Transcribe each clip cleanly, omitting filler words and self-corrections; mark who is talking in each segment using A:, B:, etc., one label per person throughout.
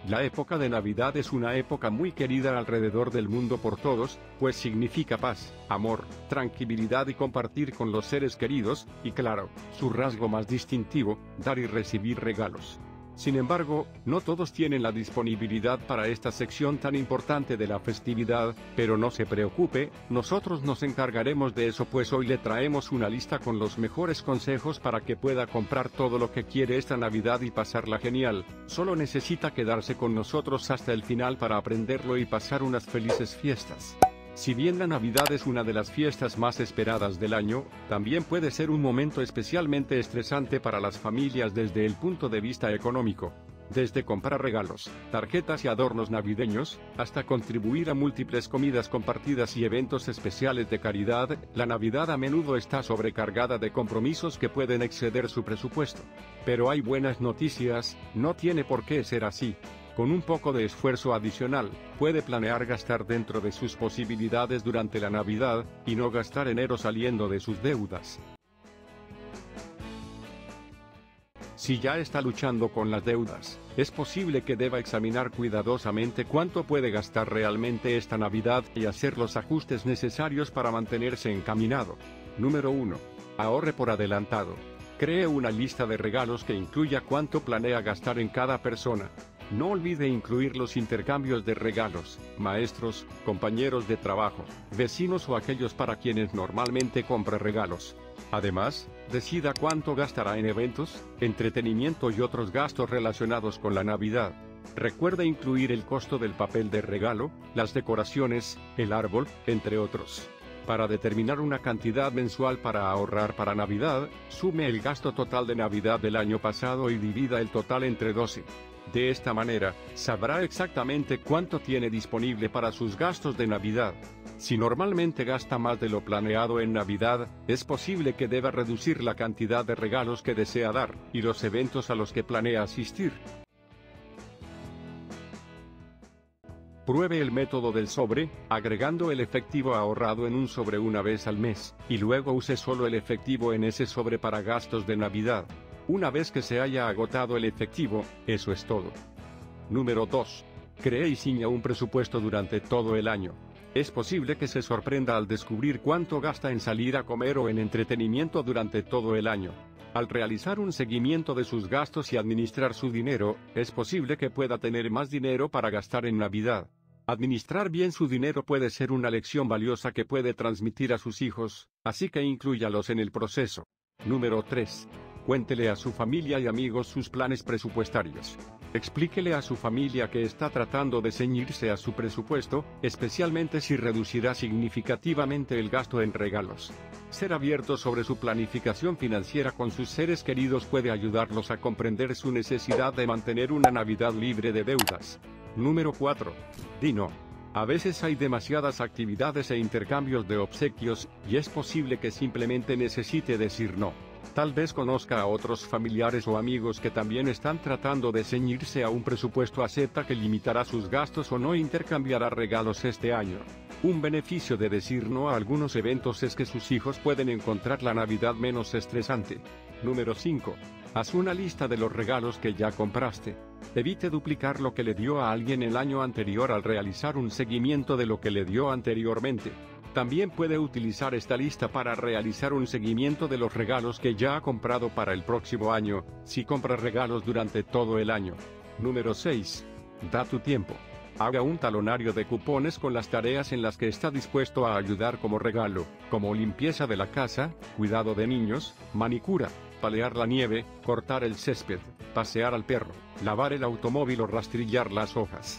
A: La época de Navidad es una época muy querida alrededor del mundo por todos, pues significa paz, amor, tranquilidad y compartir con los seres queridos, y claro, su rasgo más distintivo, dar y recibir regalos. Sin embargo, no todos tienen la disponibilidad para esta sección tan importante de la festividad, pero no se preocupe, nosotros nos encargaremos de eso, pues hoy le traemos una lista con los mejores consejos para que pueda comprar todo lo que quiere esta Navidad y pasarla genial. Solo necesita quedarse con nosotros hasta el final para aprenderlo y pasar unas felices fiestas. Si bien la Navidad es una de las fiestas más esperadas del año, también puede ser un momento especialmente estresante para las familias desde el punto de vista económico. Desde comprar regalos, tarjetas y adornos navideños, hasta contribuir a múltiples comidas compartidas y eventos especiales de caridad, la Navidad a menudo está sobrecargada de compromisos que pueden exceder su presupuesto. Pero hay buenas noticias, no tiene por qué ser así. Con un poco de esfuerzo adicional, puede planear gastar dentro de sus posibilidades durante la Navidad, y no gastar enero saliendo de sus deudas. Si ya está luchando con las deudas, es posible que deba examinar cuidadosamente cuánto puede gastar realmente esta Navidad y hacer los ajustes necesarios para mantenerse encaminado. Número 1. Ahorre por adelantado. Cree una lista de regalos que incluya cuánto planea gastar en cada persona. No olvide incluir los intercambios de regalos, maestros, compañeros de trabajo, vecinos o aquellos para quienes normalmente compra regalos. Además, decida cuánto gastará en eventos, entretenimiento y otros gastos relacionados con la Navidad. Recuerde incluir el costo del papel de regalo, las decoraciones, el árbol, entre otros. Para determinar una cantidad mensual para ahorrar para Navidad, sume el gasto total de Navidad del año pasado y divida el total entre 12. De esta manera, sabrá exactamente cuánto tiene disponible para sus gastos de Navidad. Si normalmente gasta más de lo planeado en Navidad, es posible que deba reducir la cantidad de regalos que desea dar, y los eventos a los que planea asistir. Pruebe el método del sobre, agregando el efectivo ahorrado en un sobre una vez al mes, y luego use solo el efectivo en ese sobre para gastos de Navidad. Una vez que se haya agotado el efectivo, eso es todo. Número 2. Cree y ciña un presupuesto durante todo el año. Es posible que se sorprenda al descubrir cuánto gasta en salir a comer o en entretenimiento durante todo el año. Al realizar un seguimiento de sus gastos y administrar su dinero, es posible que pueda tener más dinero para gastar en Navidad. Administrar bien su dinero puede ser una lección valiosa que puede transmitir a sus hijos, así que inclúyalos en el proceso. Número 3. Cuéntele a su familia y amigos sus planes presupuestarios. Explíquele a su familia que está tratando de ceñirse a su presupuesto, especialmente si reducirá significativamente el gasto en regalos. Ser abierto sobre su planificación financiera con sus seres queridos puede ayudarlos a comprender su necesidad de mantener una Navidad libre de deudas. Número 4. Di no. A veces hay demasiadas actividades e intercambios de obsequios, y es posible que simplemente necesite decir no. Tal vez conozca a otros familiares o amigos que también están tratando de ceñirse a un presupuesto. Acepta que limitará sus gastos o no intercambiará regalos este año. Un beneficio de decir no a algunos eventos es que sus hijos pueden encontrar la Navidad menos estresante. Número 5. Haz una lista de los regalos que ya compraste. Evite duplicar lo que le dio a alguien el año anterior al realizar un seguimiento de lo que le dio anteriormente. También puede utilizar esta lista para realizar un seguimiento de los regalos que ya ha comprado para el próximo año, si compra regalos durante todo el año. Número 6. Da tu tiempo. Haga un talonario de cupones con las tareas en las que está dispuesto a ayudar como regalo, como limpieza de la casa, cuidado de niños, manicura, palear la nieve, cortar el césped, pasear al perro, lavar el automóvil o rastrillar las hojas.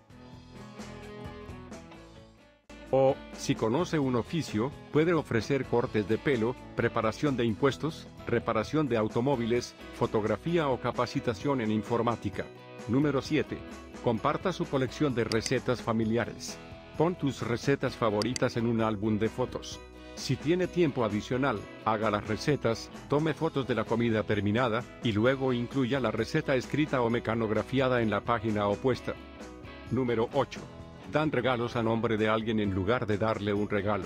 A: O, si conoce un oficio, puede ofrecer cortes de pelo, preparación de impuestos, reparación de automóviles, fotografía o capacitación en informática. Número 7. Comparta su colección de recetas familiares. Pon tus recetas favoritas en un álbum de fotos. Si tiene tiempo adicional, haga las recetas, tome fotos de la comida terminada, y luego incluya la receta escrita o mecanografiada en la página opuesta. Número 8. Dan regalos a nombre de alguien en lugar de darle un regalo.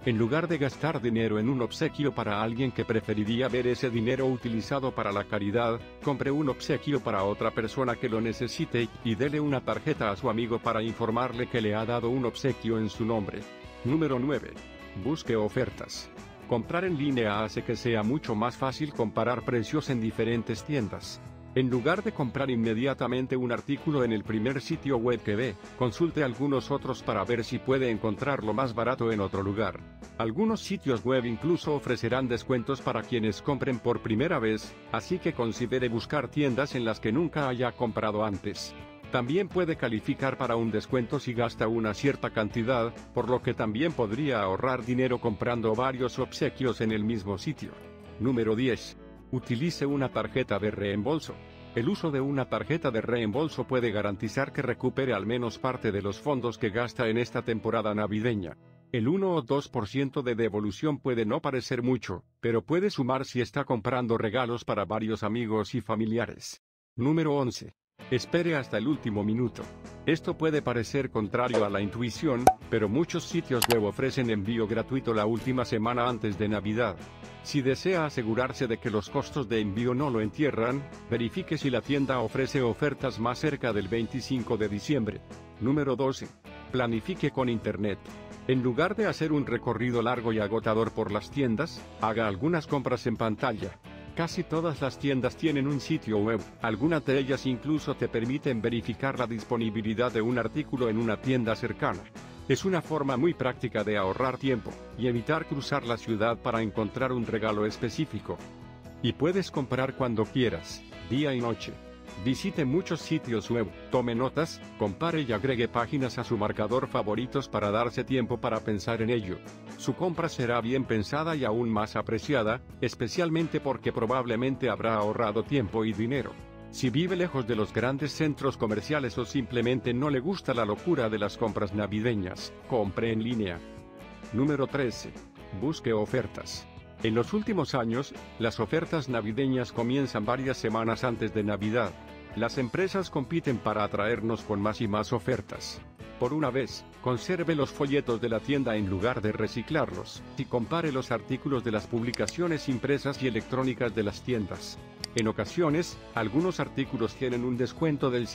A: En lugar de gastar dinero en un obsequio para alguien que preferiría ver ese dinero utilizado para la caridad, compre un obsequio para otra persona que lo necesite, y dele una tarjeta a su amigo para informarle que le ha dado un obsequio en su nombre. Número 9. Busque ofertas. Comprar en línea hace que sea mucho más fácil comparar precios en diferentes tiendas. En lugar de comprar inmediatamente un artículo en el primer sitio web que ve, consulte algunos otros para ver si puede encontrarlo más barato en otro lugar. Algunos sitios web incluso ofrecerán descuentos para quienes compren por primera vez, así que considere buscar tiendas en las que nunca haya comprado antes. También puede calificar para un descuento si gasta una cierta cantidad, por lo que también podría ahorrar dinero comprando varios obsequios en el mismo sitio. Número 10. Utilice una tarjeta de reembolso. El uso de una tarjeta de reembolso puede garantizar que recupere al menos parte de los fondos que gasta en esta temporada navideña. El 1 o 2% de devolución puede no parecer mucho, pero puede sumar si está comprando regalos para varios amigos y familiares. Número 11. Espere hasta el último minuto. Esto puede parecer contrario a la intuición, pero muchos sitios web ofrecen envío gratuito la última semana antes de Navidad. Si desea asegurarse de que los costos de envío no lo entierran, verifique si la tienda ofrece ofertas más cerca del 25 de diciembre. Número 12. Planifique con Internet. En lugar de hacer un recorrido largo y agotador por las tiendas, haga algunas compras en pantalla. Casi todas las tiendas tienen un sitio web, algunas de ellas incluso te permiten verificar la disponibilidad de un artículo en una tienda cercana. Es una forma muy práctica de ahorrar tiempo y evitar cruzar la ciudad para encontrar un regalo específico. Y puedes comprar cuando quieras, día y noche. Visite muchos sitios web, tome notas, compare y agregue páginas a su marcador favoritos para darse tiempo para pensar en ello. Su compra será bien pensada y aún más apreciada, especialmente porque probablemente habrá ahorrado tiempo y dinero. Si vive lejos de los grandes centros comerciales o simplemente no le gusta la locura de las compras navideñas, compre en línea. Número 13. Busque ofertas. En los últimos años, las ofertas navideñas comienzan varias semanas antes de Navidad. Las empresas compiten para atraernos con más y más ofertas. Por una vez, conserve los folletos de la tienda en lugar de reciclarlos, y compare los artículos de las publicaciones impresas y electrónicas de las tiendas. En ocasiones, algunos artículos tienen un descuento del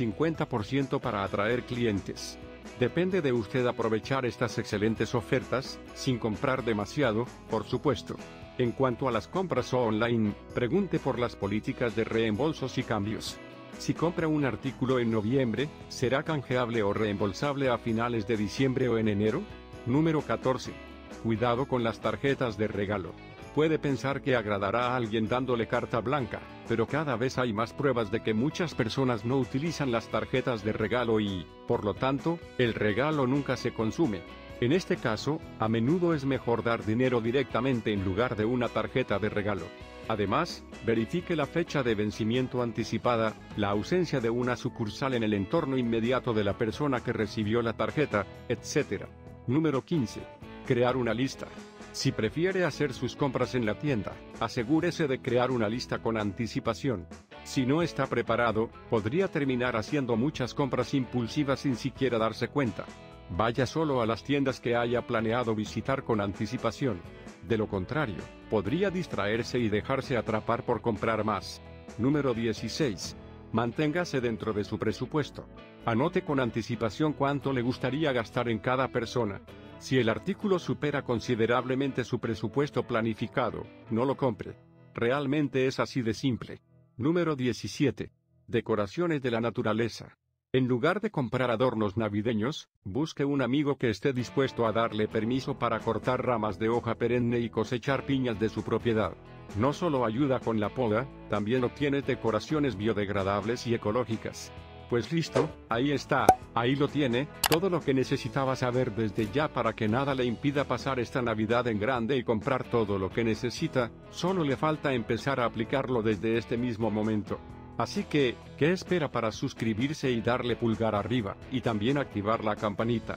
A: 50% para atraer clientes. Depende de usted aprovechar estas excelentes ofertas, sin comprar demasiado, por supuesto. En cuanto a las compras online, pregunte por las políticas de reembolsos y cambios. Si compra un artículo en noviembre, ¿será canjeable o reembolsable a finales de diciembre o en enero? Número 14. Cuidado con las tarjetas de regalo. Puede pensar que agradará a alguien dándole carta blanca, pero cada vez hay más pruebas de que muchas personas no utilizan las tarjetas de regalo y, por lo tanto, el regalo nunca se consume. En este caso, a menudo es mejor dar dinero directamente en lugar de una tarjeta de regalo. Además, verifique la fecha de vencimiento anticipada, la ausencia de una sucursal en el entorno inmediato de la persona que recibió la tarjeta, etc. Número 15. Crear una lista. Si prefiere hacer sus compras en la tienda, asegúrese de crear una lista con anticipación. Si no está preparado, podría terminar haciendo muchas compras impulsivas sin siquiera darse cuenta. Vaya solo a las tiendas que haya planeado visitar con anticipación. De lo contrario, podría distraerse y dejarse atrapar por comprar más. Número 16. Manténgase dentro de su presupuesto. Anote con anticipación cuánto le gustaría gastar en cada persona. Si el artículo supera considerablemente su presupuesto planificado, no lo compre. Realmente es así de simple. Número 17. Decoraciones de la naturaleza. En lugar de comprar adornos navideños, busque un amigo que esté dispuesto a darle permiso para cortar ramas de hoja perenne y cosechar piñas de su propiedad. No solo ayuda con la poda, también obtiene decoraciones biodegradables y ecológicas. Pues listo, ahí está, ahí lo tiene, todo lo que necesitaba saber desde ya para que nada le impida pasar esta Navidad en grande y comprar todo lo que necesita, solo le falta empezar a aplicarlo desde este mismo momento. Así que, ¿qué espera para suscribirse y darle pulgar arriba, y también activar la campanita?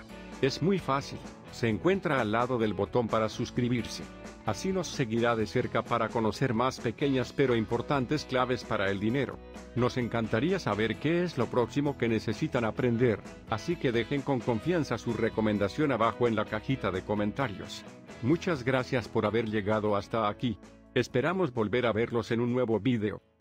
A: Es muy fácil, se encuentra al lado del botón para suscribirse. Así nos seguirá de cerca para conocer más pequeñas pero importantes claves para el dinero. Nos encantaría saber qué es lo próximo que necesitan aprender, así que dejen con confianza su recomendación abajo en la cajita de comentarios. Muchas gracias por haber llegado hasta aquí. Esperamos volver a verlos en un nuevo video.